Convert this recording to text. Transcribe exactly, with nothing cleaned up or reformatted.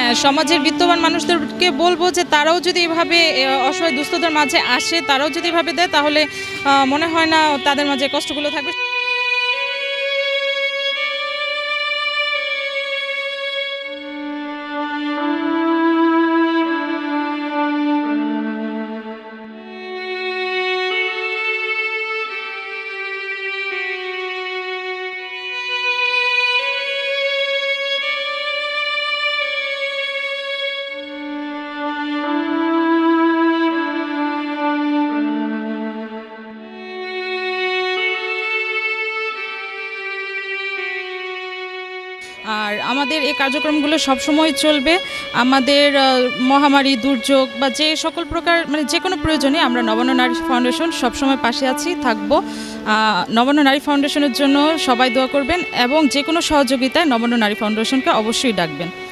হ্যাঁ, সমাজের বিত্তবান মানুষদেরকে বলবো যে তারাও যদি এভাবে এ অসহায় দুস্থদের মাঝে আসে, তারাও যদি এভাবে দেয় তাহলে আ মনে হয় না তাদের মাঝে কষ্টগুলো থাকবে। আর আমাদের এই কার্যক্রমগুলো সবসময় চলবে। আমাদের আ মহামারী, দুর্যোগ বা যে সকল প্রকার মানে যেকোনো প্রয়োজনে আমরা নবান্ন নারী ফাউন্ডেশন সবসময় পাশে আছি, থাকবো। আ নবান্ন নারী ফাউন্ডেশনের জন্য সবাই দোয়া করবেন এবং যেকোনো সহযোগিতায় নবান্ন নারী ফাউন্ডেশনকে অবশ্যই ডাকবেন।